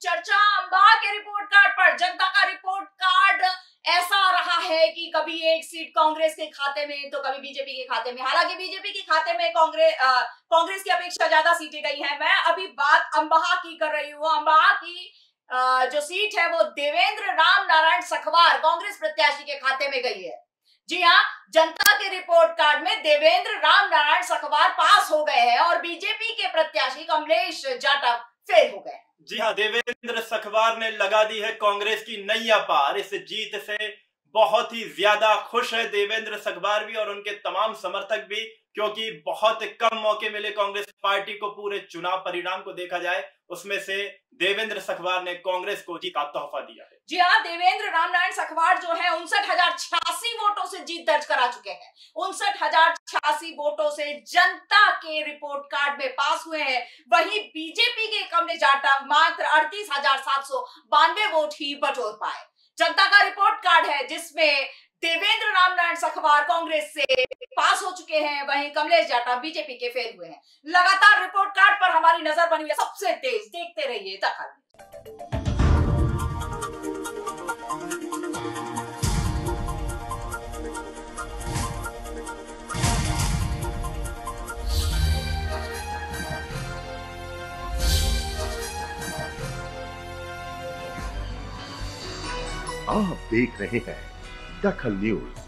चर्चा अम्बा के report card पर। जनता का रिपोर्ट कार्ड ऐसा रहा है कि कभी एक सीट कांग्रेस के खाते में तो कभी बीजेपी के खाते में। हालांकि बीजेपी के खाते में कांग्रेस की अपेक्षा ज्यादा सीटें गई हैं। मैं अभी बात अम्बाहा की कर रही हूँ। अम्बाहा की जो सीट है वो देवेंद्र राम नारायण सखवार कांग्रेस प्रत्याशी के खाते में गई है। जी हाँ, जनता के रिपोर्ट कार्ड में देवेंद्र राम नारायण सखवार पास हो गए हैं और बीजेपी के प्रत्याशी कमलेश जाटव फेल हो गए। जी हाँ, देवेंद्र सखवार ने लगा दी है कांग्रेस की नैया पार। इस जीत से बहुत ही ज्यादा खुश है देवेंद्र सखवार भी और उनके तमाम समर्थक भी, क्योंकि बहुत कम मौके मिले कांग्रेस पार्टी को। पूरे चुनाव परिणाम को देखा जाए उसमें से देवेंद्र सखवार ने कांग्रेस को जीत का तोहफा दिया है। जी हाँ, देवेंद्र रामनारायण सखवार जो है 59,086 वोटों से जीत दर्ज करा चुके हैं। 59,086 वोटों से जनता के रिपोर्ट कार्ड में पास हुए हैं। वहीं बीजेपी के कमलेश जाटव मात्र 38,792 वोट ही बटोर पाए। जनता का रिपोर्ट कार्ड है जिसमें देवेंद्र रामनारायण सखवार कांग्रेस से पास हो चुके हैं, वहीं कमलेश जाटव बीजेपी के फेल हुए हैं। लगातार रिपोर्ट कार्ड पर हमारी नजर बनी है सबसे तेज। देखते रहिए दखल। आप देख रहे हैं दखल न्यूज।